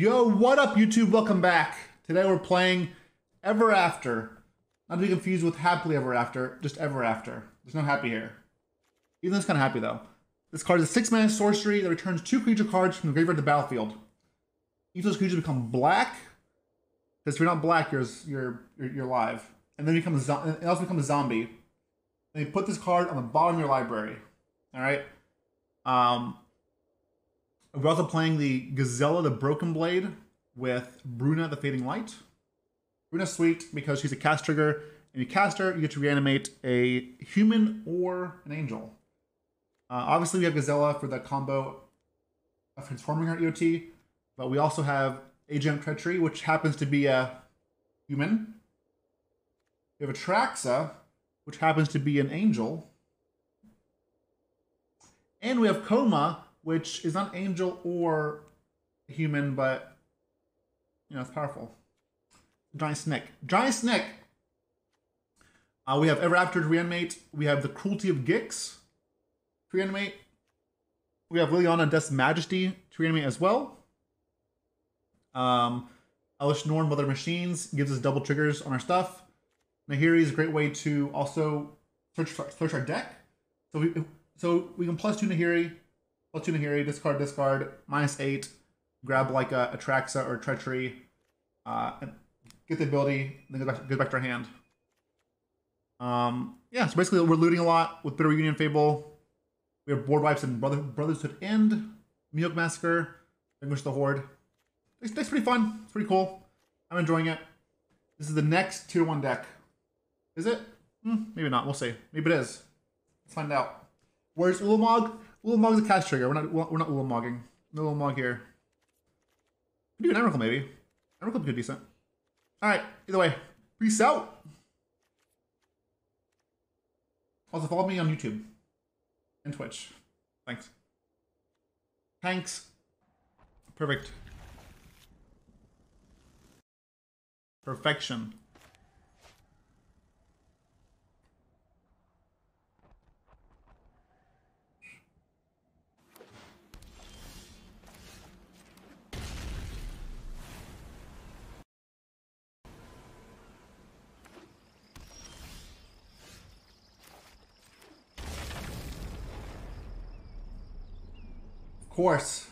Yo, what up, YouTube? Welcome back. Today we're playing Ever After. Not to be confused with Happily Ever After, just Ever After. There's no happy here. Even though it's kind of happy, though. This card is a 6-mana sorcery that returns 2 creature cards from the graveyard to the battlefield. Each of those creatures become black. Because if you're not black, you're live. And then it also becomes a zombie. And you put this card on the bottom of your library. Alright? We're also playing the Gazella the Broken Blade with Bruna the Fading Light. Bruna's sweet because she's a cast trigger. And you cast her, you get to reanimate a human or an angel. Obviously, we have Gazella for the combo of transforming her EOT. But we also have Agent Treachery, which happens to be a human. We have Atraxa, which happens to be an angel. And we have Coma, which is not angel or human, but, you know, it's powerful. Giant Snake. Giant Snake! We have Ever After to reanimate. We have the Cruelty of Gix to reanimate. We have Liliana Death's Majesty to reanimate as well. Elish Norn, Mother Machines, gives us double triggers on our stuff. Nahiri is a great way to also search our deck. So we can +2 Nahiri, +2 Nahiri, discard, -8, grab like a Atraxa or a Treachery, and get the ability, then go back to our hand. Yeah, so basically we're looting a lot with Bitter Reunion Fable. We have board wipes and Brotherhood End, Milk Massacre, Vanquish the Horde. It's pretty fun. It's pretty cool. I'm enjoying it. This is the next tier 1 deck. Is it? Maybe not. We'll see. Maybe it is. Let's find out. Where's Ulamog? Ulamog is a cast trigger. We're not Ulamogging. No Ulamog here. We do an Emrakul maybe. Emrakul would be decent. All right. Either way, peace out. Also follow me on YouTube and Twitch. Thanks. Thanks. Perfect. Perfection. Of course.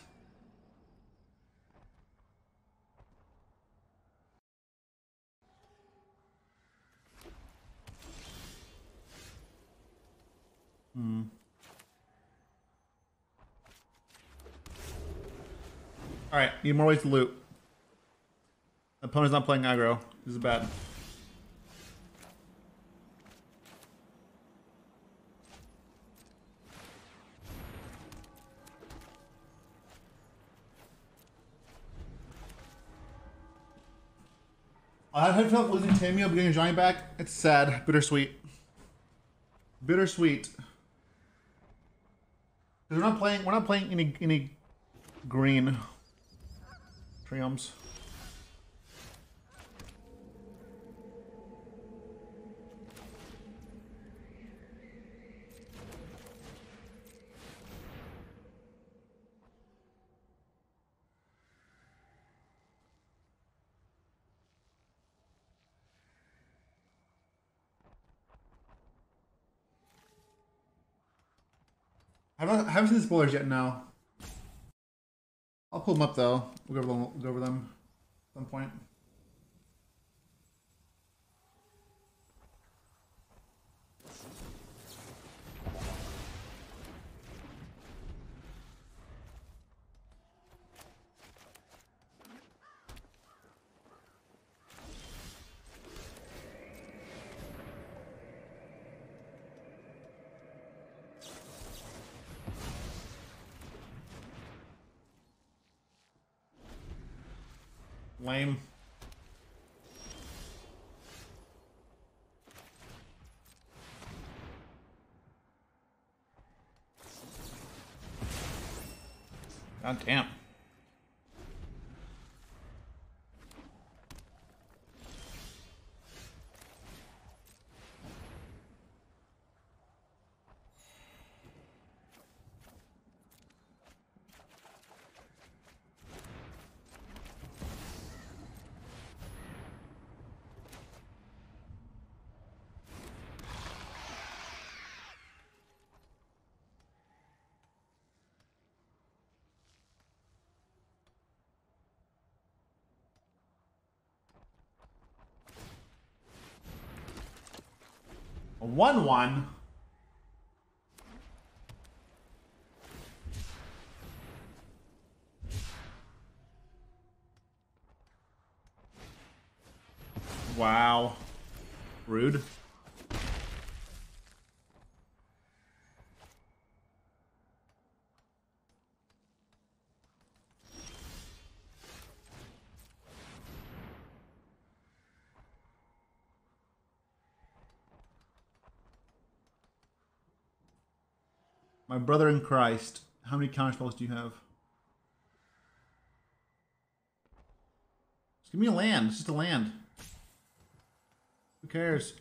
Alright, need more ways to loot. Opponent's not playing aggro. This is bad. I had felt losing Tamio, but getting a giant back. It's sad. Bittersweet. Bittersweet. Because we're not playing any green triumphs. I haven't seen the spoilers yet. No. I'll pull them up though. We'll go over them at some point. Lame. God damn. A 1-1. Wow. Rude. My brother in Christ. How many counter spells do you have? Just give me a land. It's just a land. Who cares?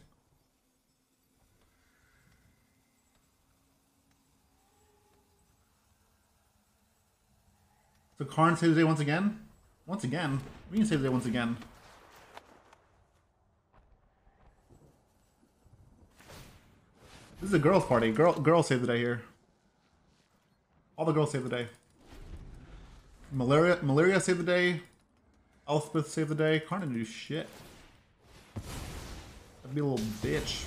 So Karn saves the day once again? Once again? We can save the day once again. This is a girls' party. Girls save the day here. All the girls save the day. Malaria save the day. Elspeth save the day. Karn didn't do shit. That'd be a little bitch.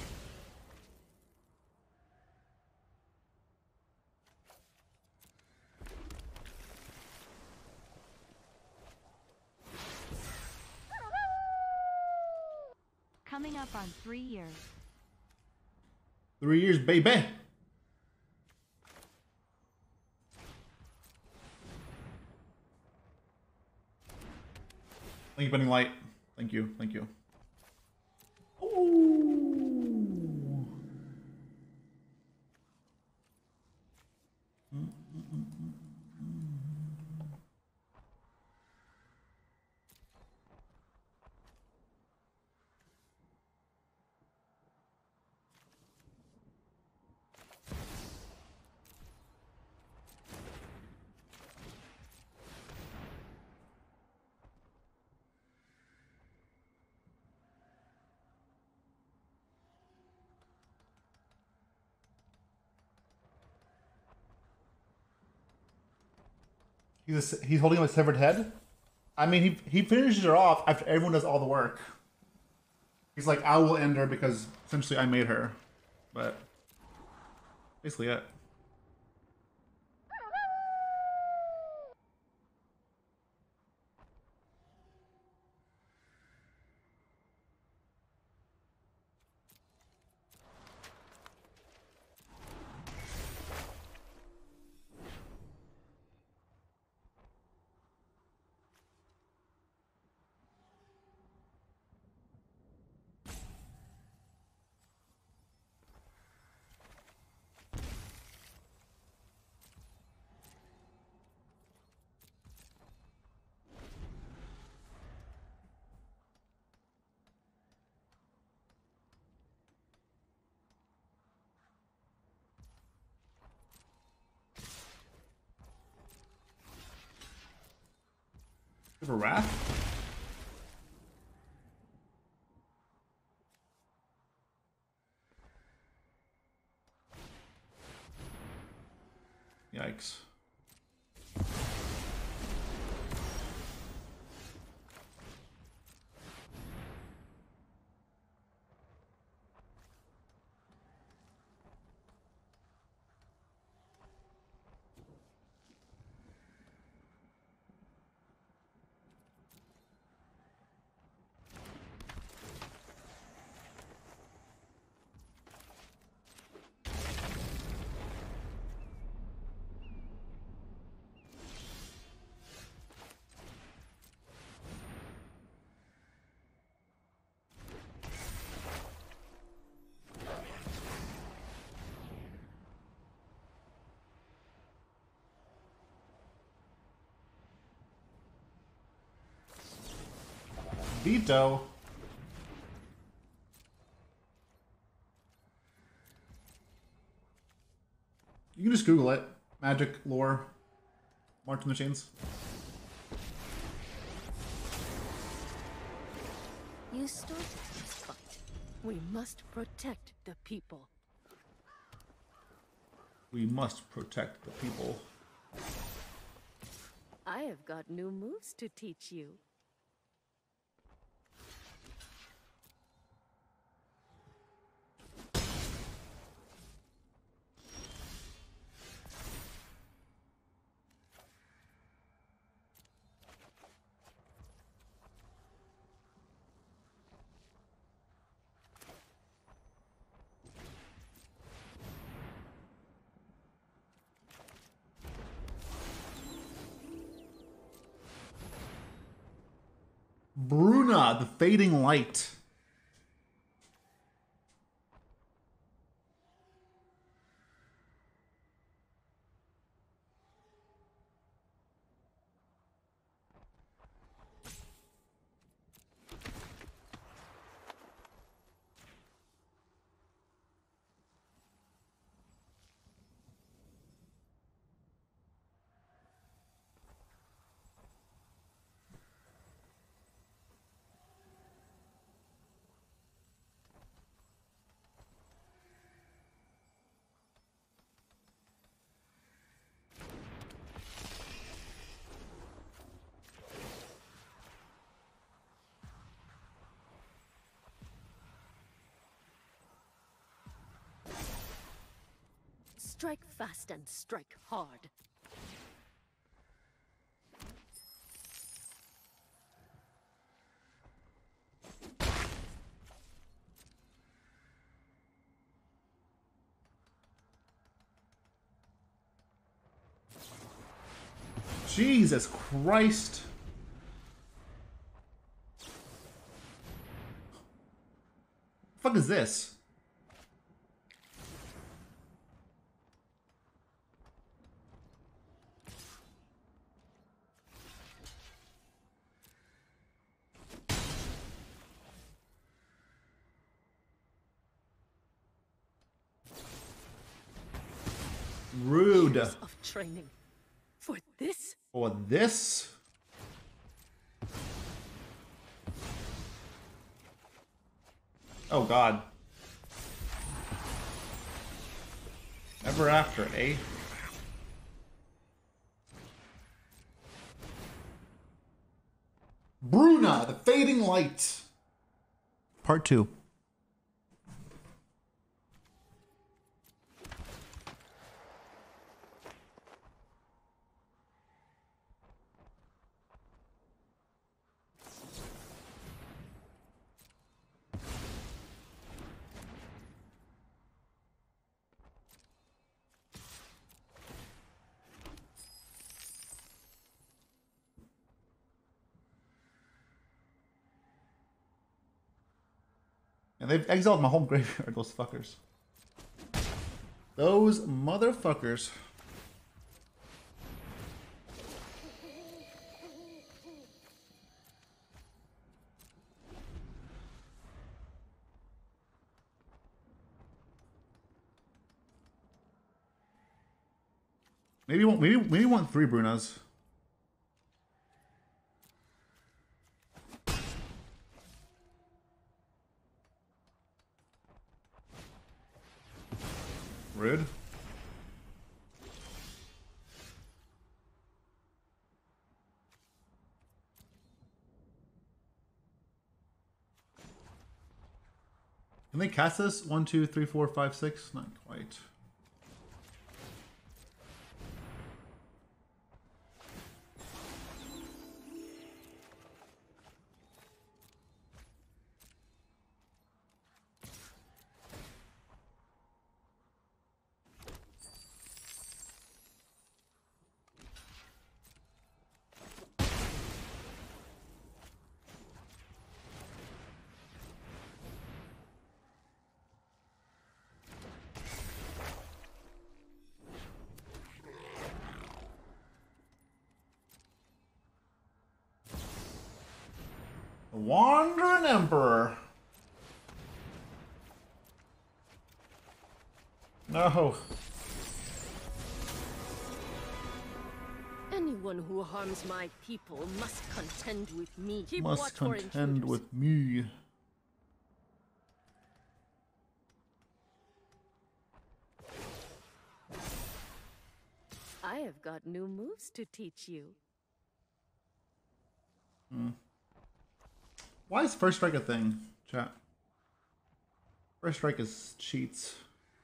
Coming up on 3 years. 3 years, baby. Thank you, Bending Light. Thank you. Thank you. Ooh. He's holding up a severed head. I mean, he finishes her off after everyone does all the work. He's like, I will end her because essentially I made her. But basically it. River Wrath? Yikes. Veto. You can just Google it. Magic lore. March Machines. You started this fight. We must protect the people. We must protect the people. I have got new moves to teach you. the Fading Light. Strike fast and strike hard. Jesus Christ. The fuck is this? Rude. Years of training. For this? For this? Oh god. Ever after, eh? Bruna, the Fading Light. Part 2. And they've exiled my whole graveyard, those fuckers. Those motherfuckers. Maybe we want 3 Brunas. Rude. Can they cast this? 1, 2, 3, 4, 5, 6? Not quite. The Wandering Emperor. No. Anyone who harms my people must contend with me. Keep Must watch for contend intruders. with me. I have got new moves to teach you. Why is First Strike a thing, chat? First Strike is cheats.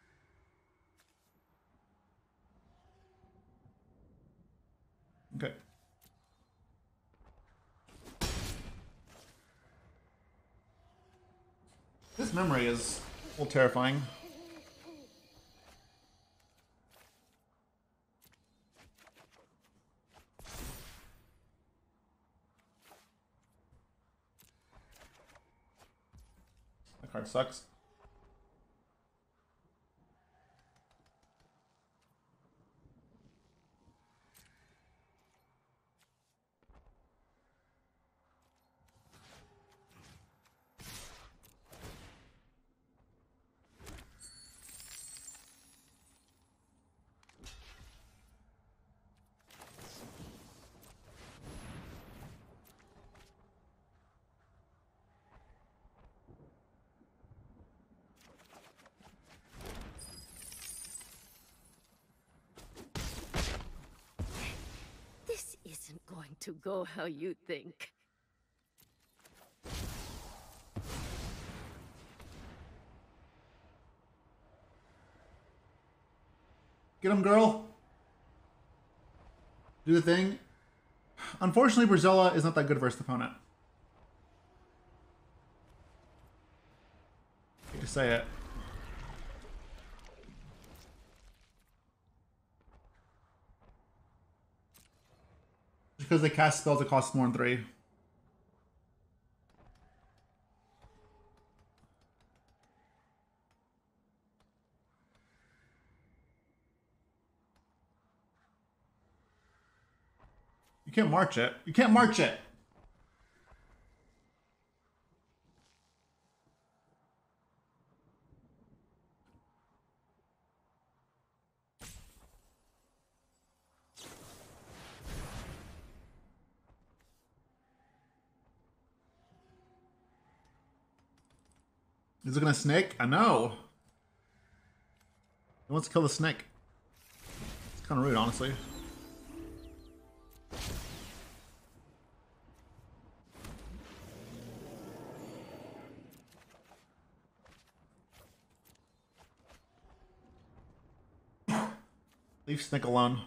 Okay. This memory is a little terrifying. Card sucks. This isn't going to go how you think. Get him, girl. Do the thing. Unfortunately, Brazilla is not that good versus opponent. Hate to say it. Because they cast spells that cost more than 3. You can't march it. You can't march it. He's looking at a snake? I know. He wants to kill the snake. It's kind of rude, honestly. Leave snake alone.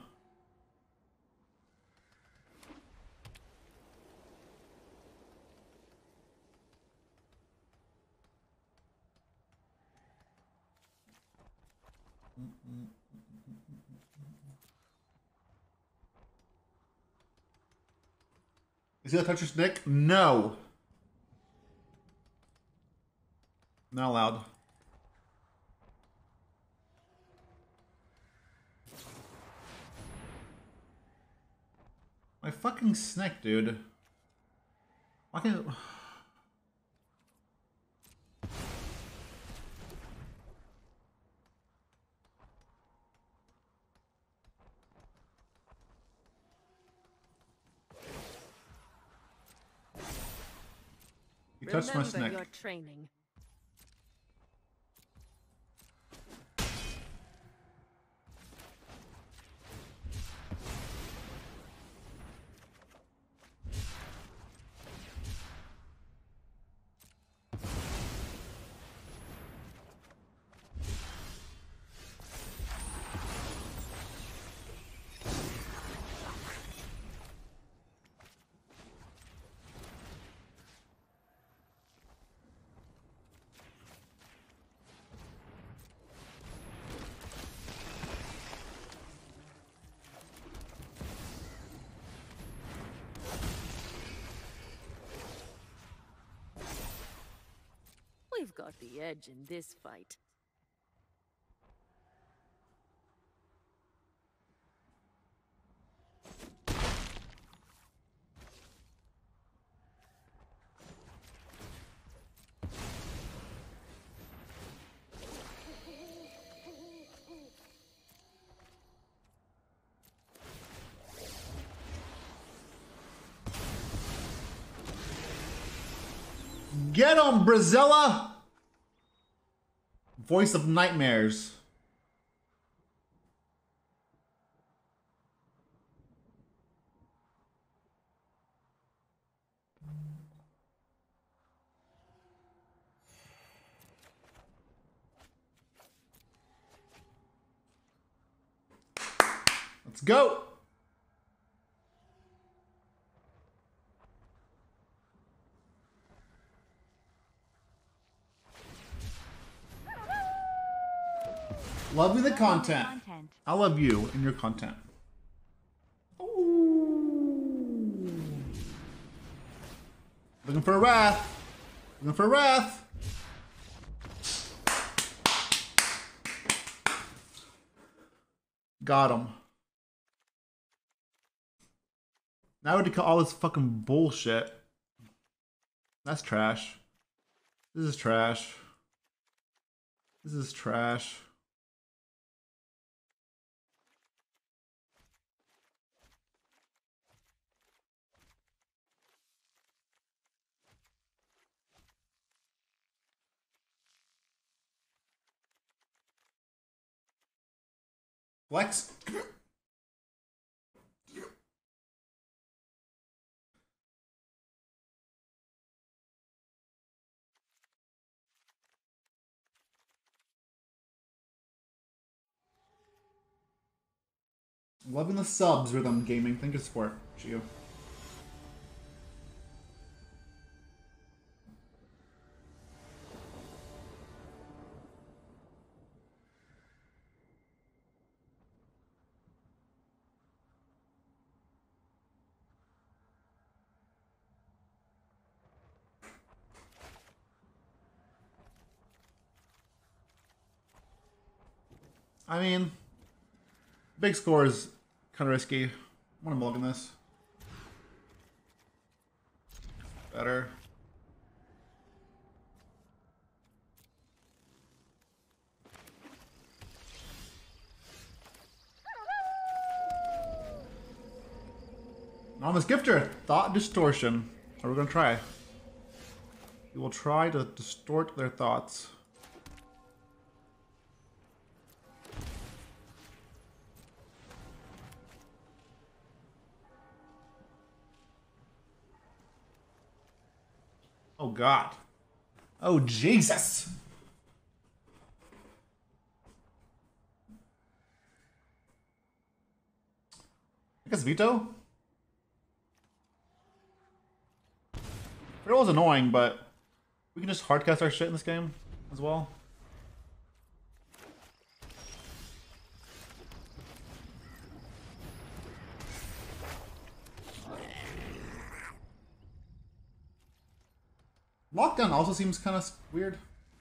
Is he gonna touch your snake? No. Not allowed. My fucking snake, dude. Why can't... He touched my snake. Your training. We've got the edge in this fight. Get him, Brazilla! Voice of nightmares. Let's go! Love you the content. I love you and your content. Ooh. Looking for a wrath. Looking for a wrath. Got him. Now we have to cut all this fucking bullshit. That's trash. This is trash. This is trash. Flex. Loving the subs, Rhythm Gaming. Thank you for support. Gio. I mean, big score is kind of risky. I'm gonna mulligan this. Better. Anonymous Gifter, Thought Distortion. What are we gonna try? We will try to distort their thoughts. Oh God. Oh Jesus. I guess Veto? It was annoying, but we can just hardcast our shit in this game as well. Lockdown also seems kind of weird.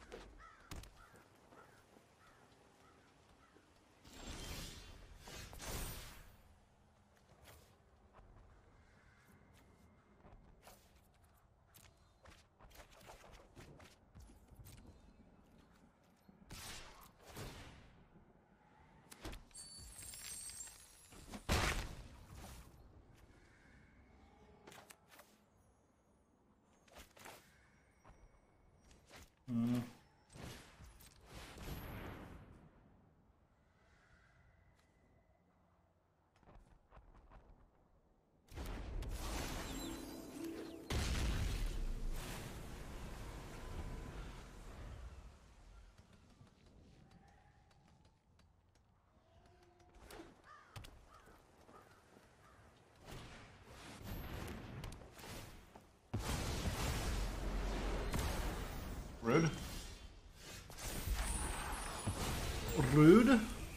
Rude. Rude.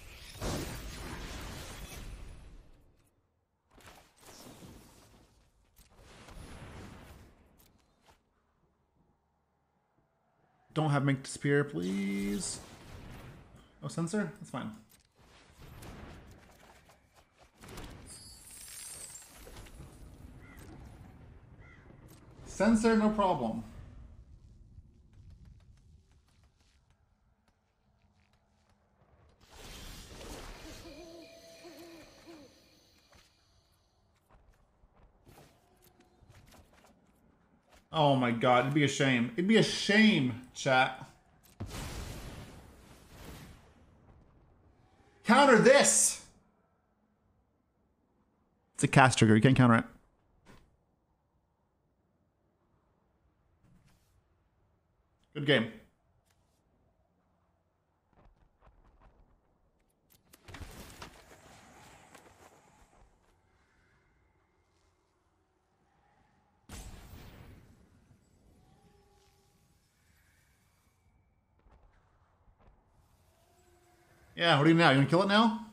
Don't have Mink disappear, please. Oh, sensor? That's fine. Sensor, no problem. Oh my God, it'd be a shame. It'd be a shame, chat. Counter this! It's a cast trigger, you can't counter it. Good game. Yeah, what do you do now? You gonna kill it now?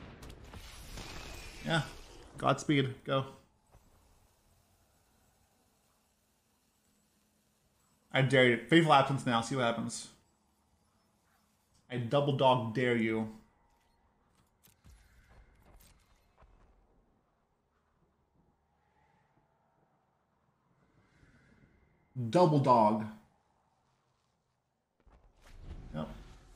Yeah. Godspeed. Go. I dare you. Faithful Absence now. See what happens. I double dog dare you. Double dog. Yep.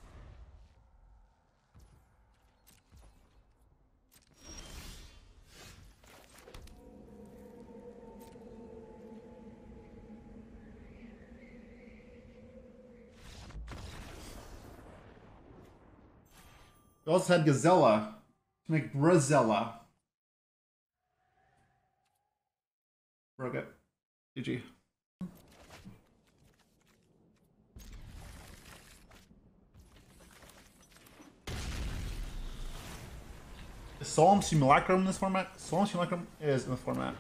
We also had Gazella to make Brazella. Broke it. GG. Is Solemn Simulacrum in this format? Solemn Simulacrum is in the format.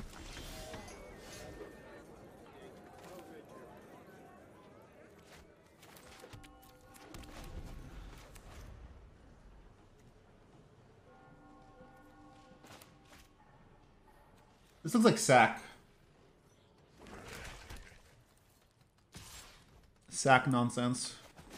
This looks like sack. Sack nonsense.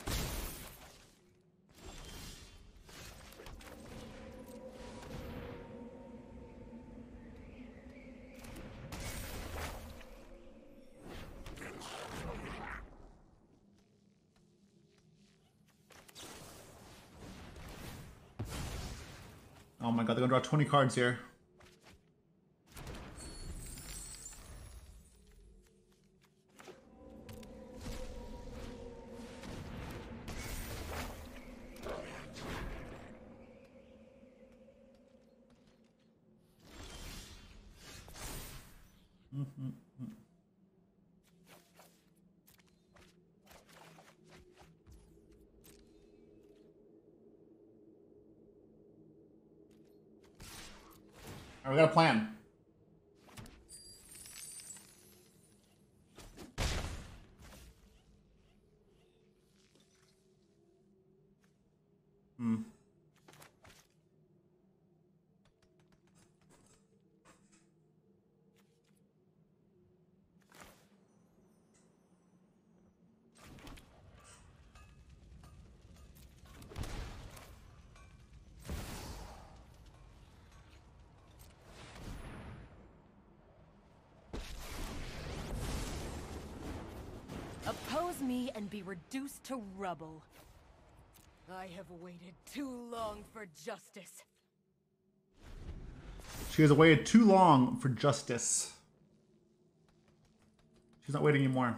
Oh my god, they're gonna draw 20 cards here. Alright, we got a plan. Oppose me and be reduced to rubble. I have waited too long for justice. She has waited too long for justice. She's not waiting anymore.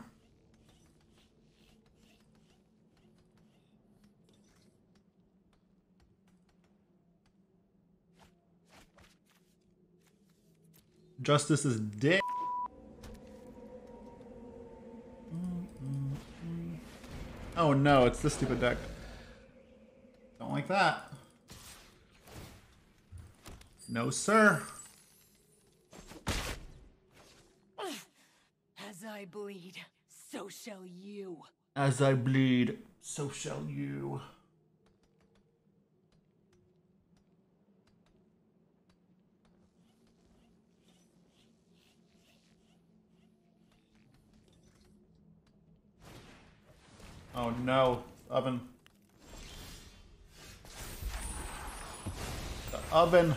Justice is dead. Oh no, it's this stupid deck. Don't like that. No, sir. As I bleed, so shall you. As I bleed, so shall you. Oh no, oven. The oven.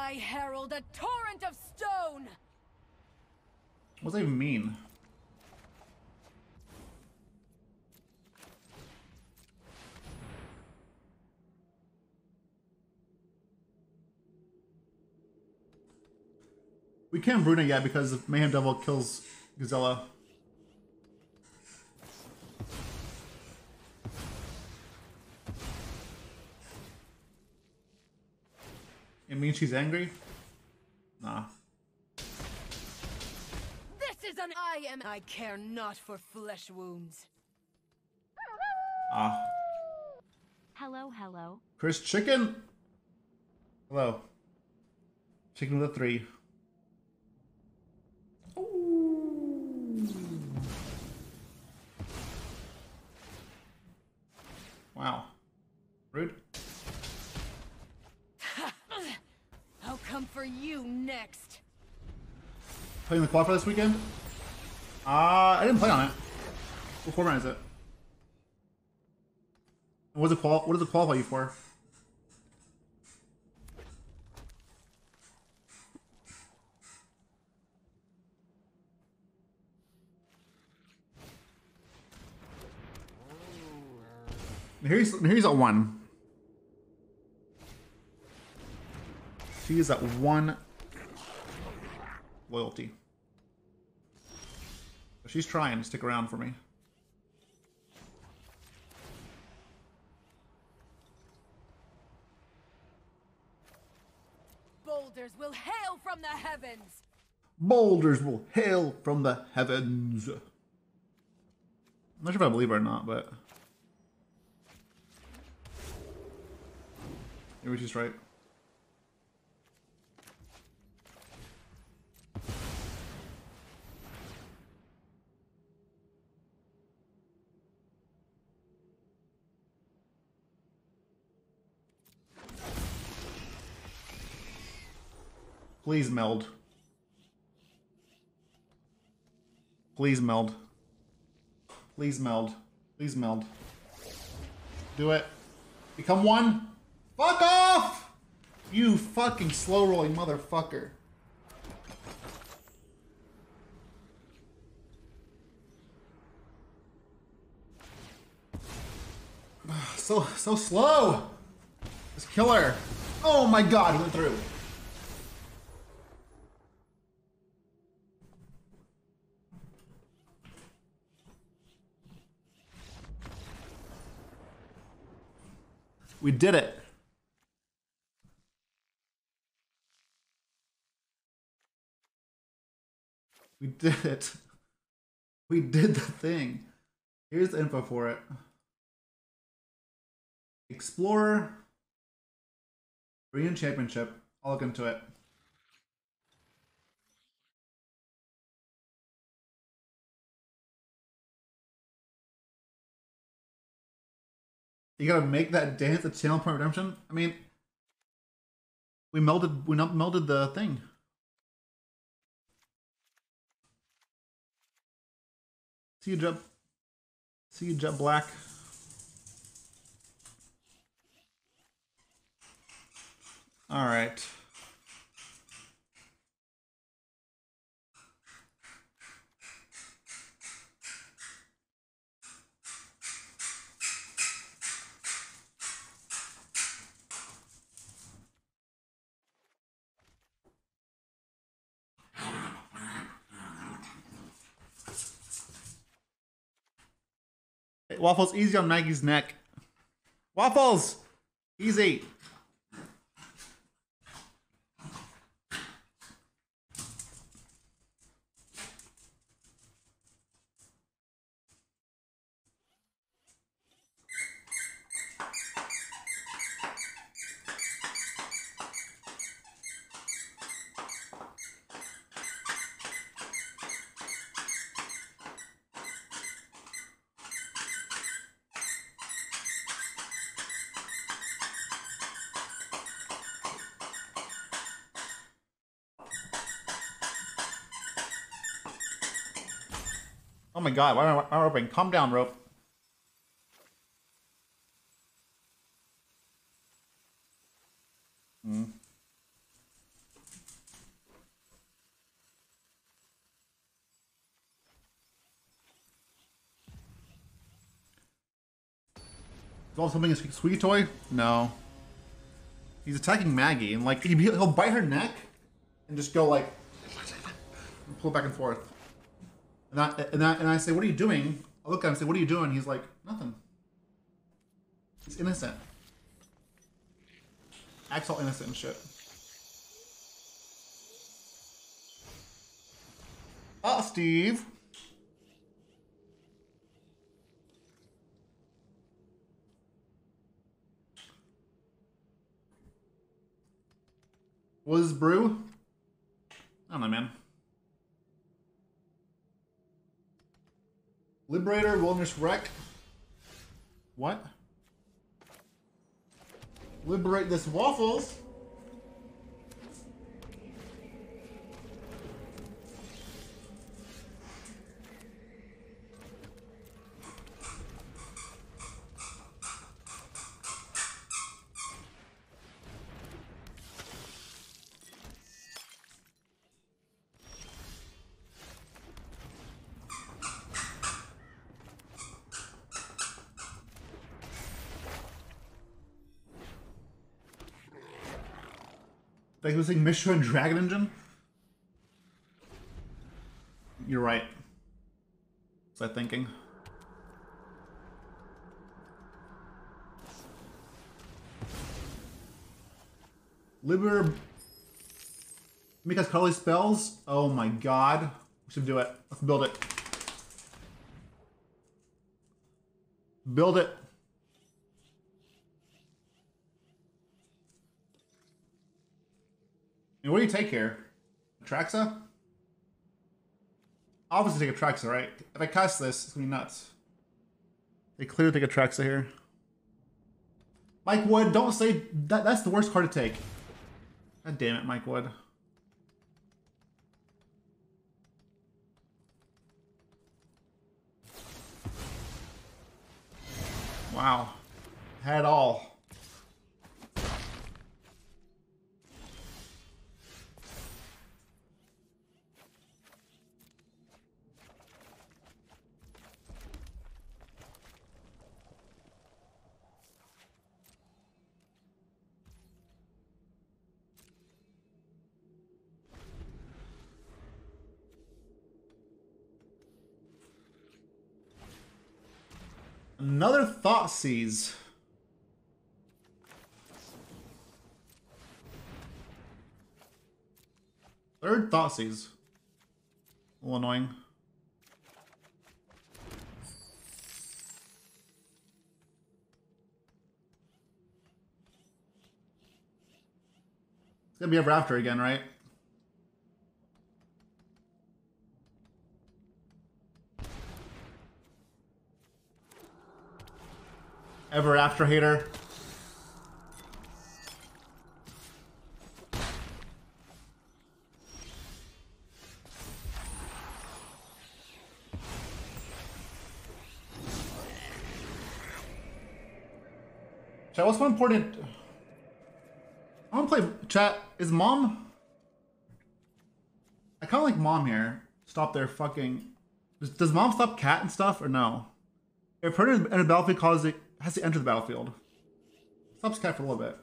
I herald a torrent of stone! What does that even mean? We can't Bruna yet because Mayhem Devil kills Gazella. It means she's angry? Nah. This is an I care not for flesh wounds. Ah. Hello, hello. Chris Chicken! Hello. Chicken with a 3. Wow. Rude. I'll come for you next. Playing the quad for this weekend? I didn't play on it. What format is it? What does it qualify you for? Here's at 1. She is at 1 loyalty. She's trying to stick around for me. Boulders will hail from the heavens! Boulders will hail from the heavens. I'm not sure if I believe her or not, but maybe she's right. Please meld. Please meld. Please meld. Please meld. Do it. Become 1. Fuck off! You fucking slow rolling motherfucker. So slow. Just kill her. Oh my god, he went through. We did it. We did it. We did the thing. Here's the info for it. Explorer. Korean Championship. I'll look into it. You gotta make that dance a channel point redemption? I mean, we melded the thing. See you, Jet Black. All right. Hey, Waffles, easy on Maggie's neck. Waffles, easy. Oh my god, why am I roping? Calm down, rope. Is something a squeaky toy? No. He's attacking Maggie, and like he'll bite her neck and just go like pull it back and forth. And I say, "What are you doing?" I look at him and say, "What are you doing?" He's like, "Nothing." He's innocent. Acts all innocent and shit. Oh, Steve. What is brew? I don't know, man. Liberator, Wilderness Wreck. What? Liberate this waffles. Like he was saying Mishra and Dragon Engine? You're right. Was I thinking? Liber... Make us cuddly spells? Oh my god. We should do it. Let's build it. Build it. And what do you take here? Atraxa? Obviously take Atraxa, right? If I cast this, it's gonna be nuts. They clearly take Atraxa here. Mike Wood, don't say that. That's the worst card to take. God damn it, Mike Wood. Wow. Had it all. Another Thoughtseize. Third Thoughtseize. A little annoying. It's gonna be Ever After again, right? Ever After hater. Chat, what's more important? I want to play chat. Is mom? I kind of like mom here. Stop their fucking. Does mom stop cat and stuff or no? If her in a battlefield causes it has to enter the battlefield. Stops cat for a little bit.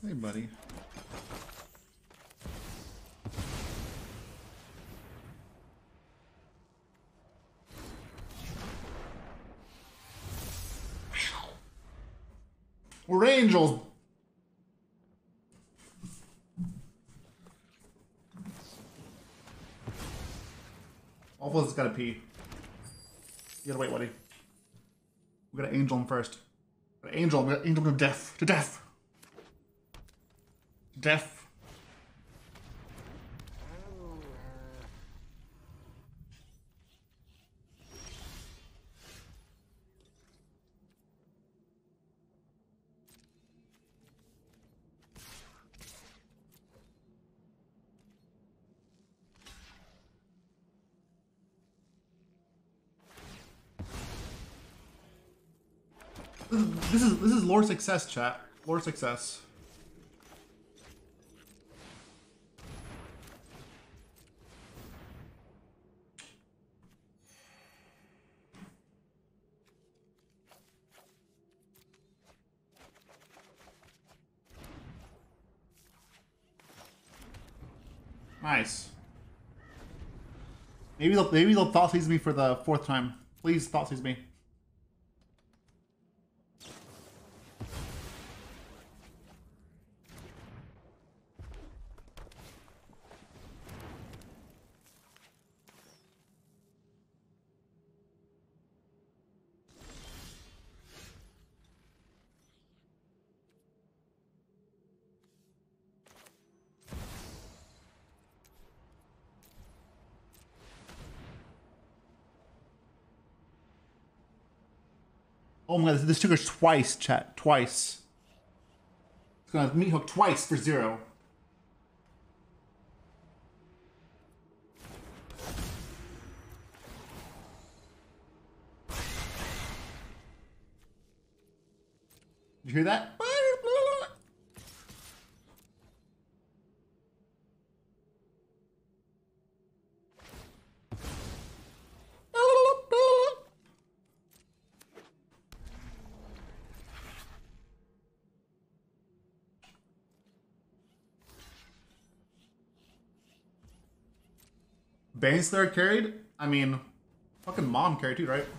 Hey, buddy. We're angels. Waffles has gotta pee. You gotta wait, Woody. We gotta angel him first. We gotta angel him. We gotta angel him to death. To death. To death. This is lore success, chat. Lore success. Nice. Maybe they'll thought seize me for the 4th time. Please thought seize me. Oh my god, this took us twice, chat. Twice. It's gonna meat hook twice for 0. Did you hear that? Baneslayer carried? I mean, fucking Mom carried too, right?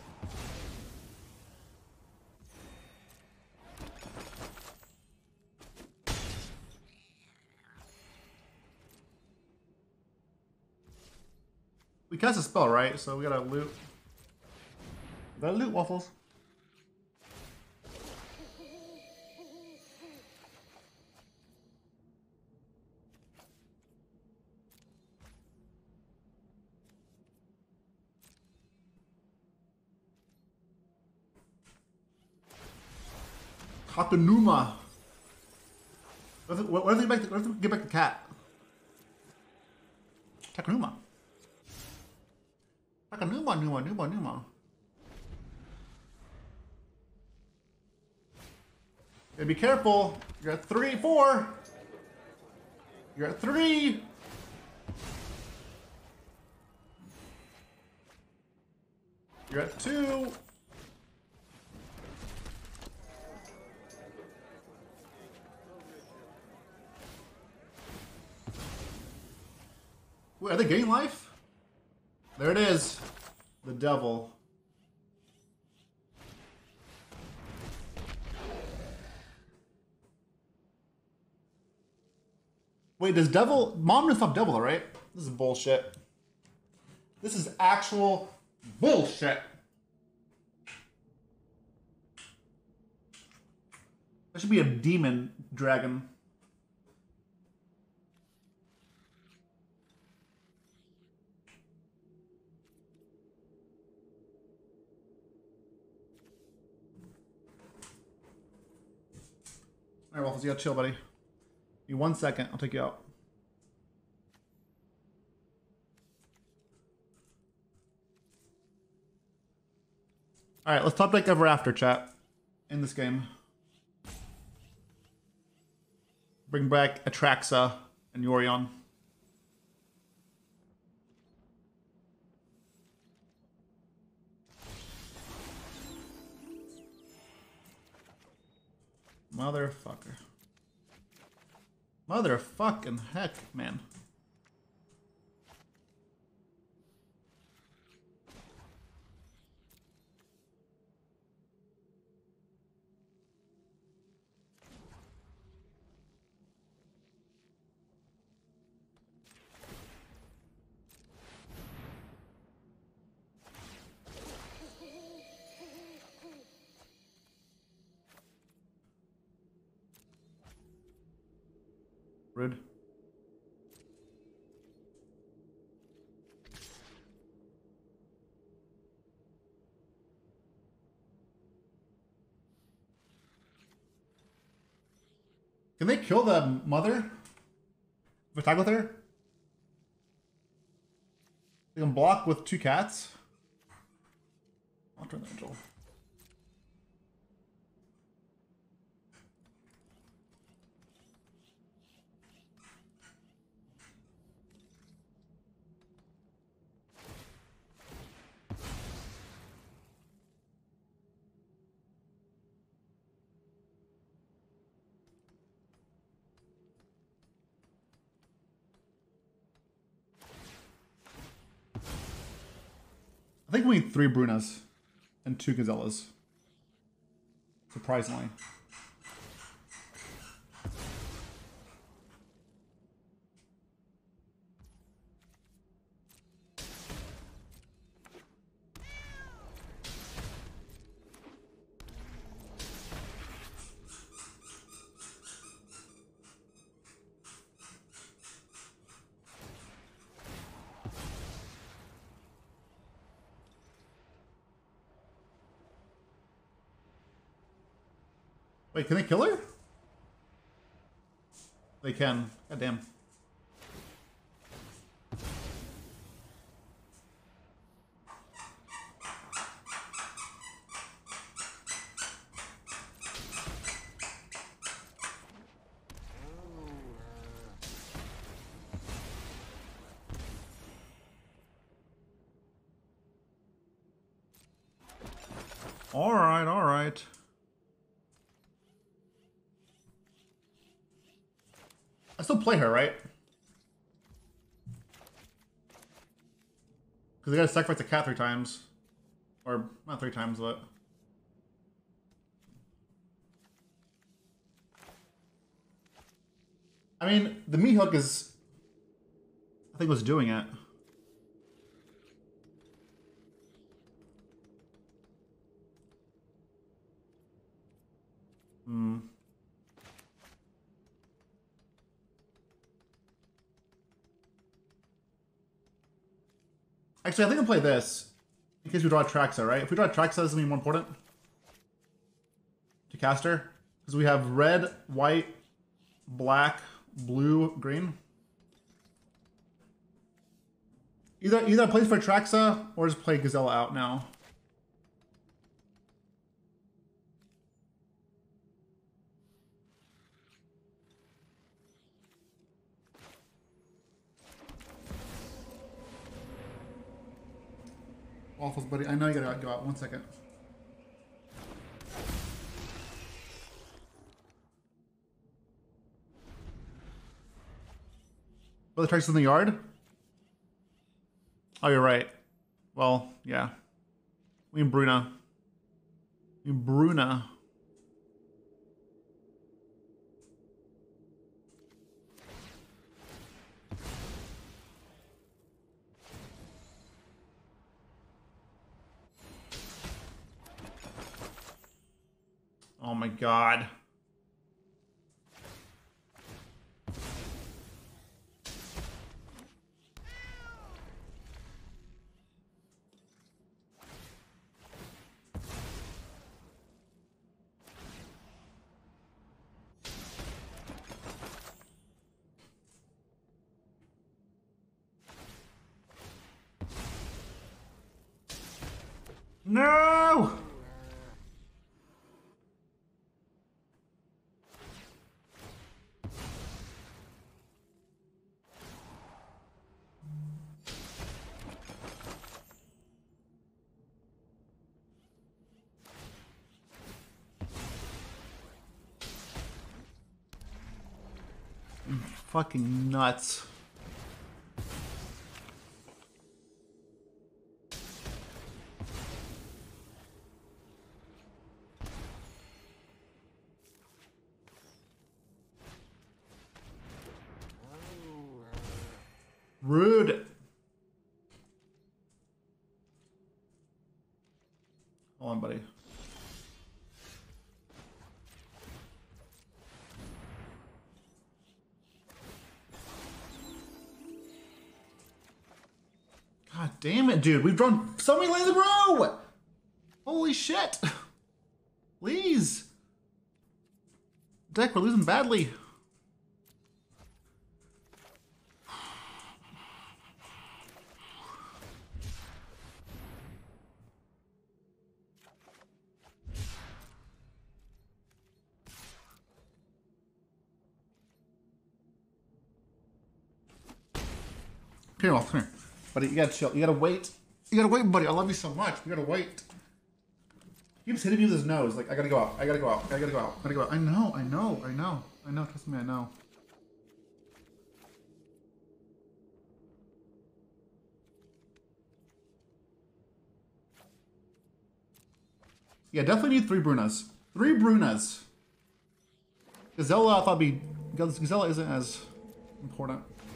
We cast a spell, right? So we gotta loot. We gotta loot, Waffles. Katanuma. What if they get back the cat? Takanuma. Takanuma, Numa. Yeah, be careful. You're at 3, 4. You're at 3. You're at 2. Wait, are they getting life? There it is. The devil. Wait, does devil... Mom doesn't stop devil, right? This is bullshit. This is actual bullshit. That should be a demon dragon. Alright, Waffles, you gotta chill, buddy. Give me 1 second, I'll take you out. Alright, let's top deck ever after, chat. In this game. Bring back Atraxa and Yorion. Motherfucker. Mother fucking heck, man. Rude. Can they kill the mother? If I attack with her? They can block with 2 cats? I'll turn the angel. I think we need 3 Brunas and 2 Gazellas. Surprisingly. Wait, can they kill her? They can. God damn. All right, all right. I still play her, right? Because I gotta sacrifice a cat 3 times. Or, not 3 times, but... I mean, the meat hook is... I think was doing it. Hmm. Actually, I think I'll play this. In case we draw Traxa, right? If we draw Traxa, this is going to be more important. To cast her. Because we have red, white, black, blue, green. Either play for Traxa, or just play Gazella out now. Waffles, buddy. I know you gotta go out. 1 second. Oh, the Traxa's in the yard? Oh, you're right. Well, yeah. We need Bruna. We need Bruna. Oh my god. No! fucking nuts. Rude. Hold on, buddy. God damn it, dude. We've drawn so many lanes in a row. Holy shit. Please. Deck, we're losing badly. Come here. Buddy, you gotta chill. You gotta wait. You gotta wait, buddy. I love you so much. We gotta wait. He keeps hitting me with his nose. Like, I gotta go out. I gotta go out. I gotta go out. I gotta go out. I know. Trust me, I know. Yeah, definitely need 3 Brunas. 3 Brunas. Gazella, I thought Gazella isn't as important.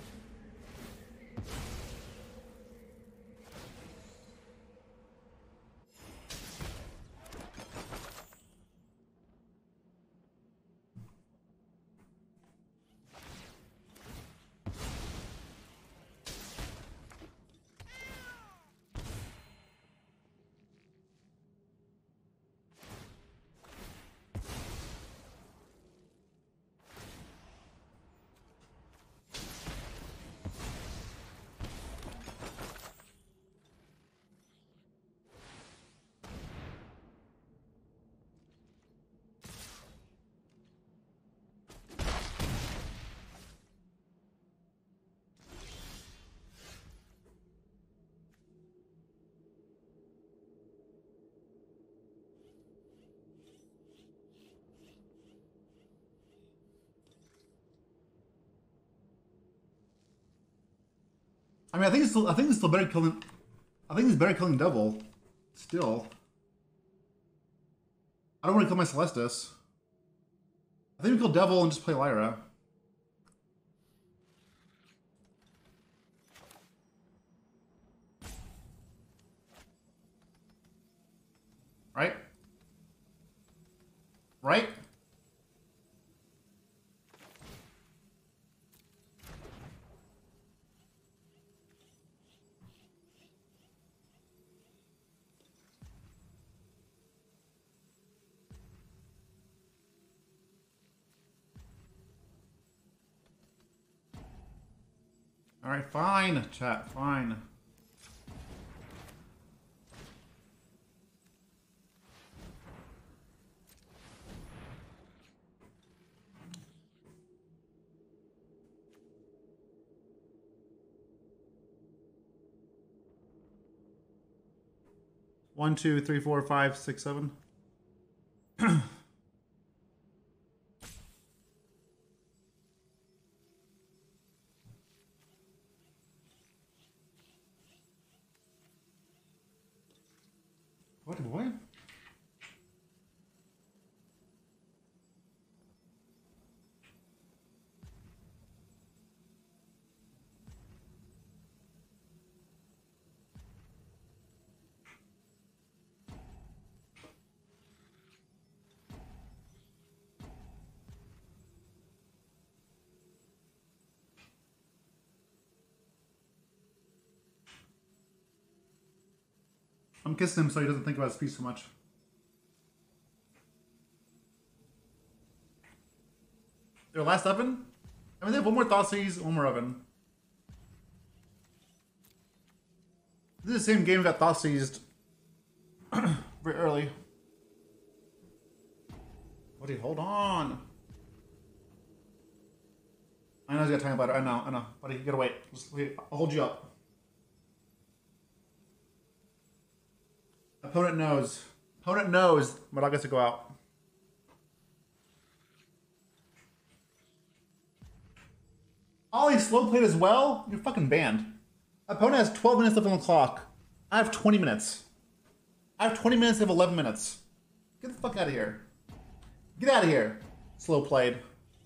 I mean, I think it's still better killing. I think it's better killing Devil. Still. I don't want to kill my Celestis. I think we kill Devil and just play Lyra. Right? Right? Alright, fine, chat, fine. One, two, three, four, five, six, seven. What boy? I'm kissing him so he doesn't think about his piece too much. Their last oven? I mean, they have one more Thoughtseize, one more oven. This is the same game that Thoughtseized very early. Buddy, hold on. I know he's got time bladder. I know. Buddy, you gotta wait. Just wait. I'll hold you up. Opponent knows. Opponent knows Murdoch gets to go out. Ollie slow played as well? You're fucking banned. Opponent has 12 minutes left on the clock. I have 20 minutes. I have 20 minutes, I have 11 minutes. Get the fuck out of here. Get out of here. Slow played.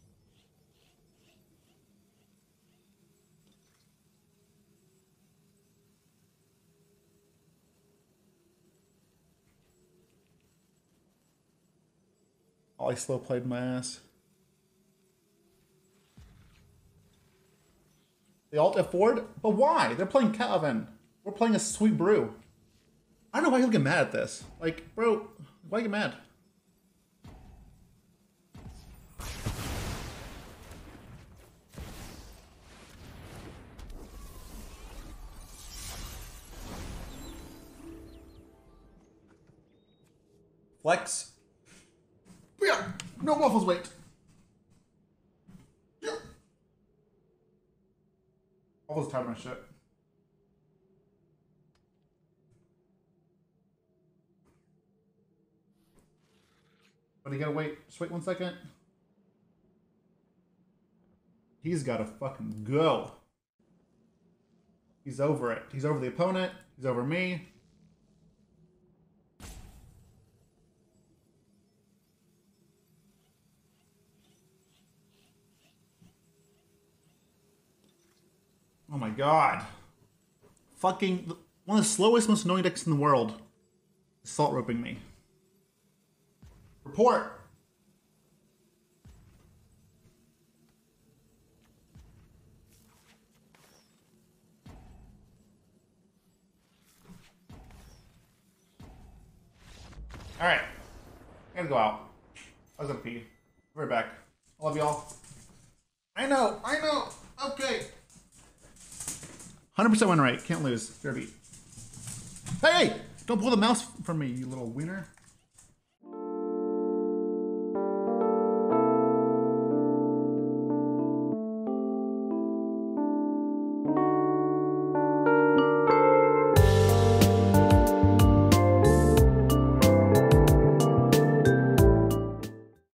Ollie slow played my ass. They alt F4'd? But why? They're playing Calvin. We're playing a Sweet Brew. I don't know why you'll get mad at this. Like, bro, why get mad? Flex. Yeah, no waffles, wait. Yeah. Waffles tired of my shit. But you gotta wait. Just wait 1 second. He's gotta fucking go. He's over it. He's over the opponent. He's over me. Oh my god. Fucking one of the slowest, most annoying decks in the world. Salt roping me. Report. Alright. I gotta go out. I was gonna pee. We're back. I love y'all. I know. Okay. 100% win rate. Can't lose. Fair beat. Hey! Don't pull the mouse from me, you little wiener.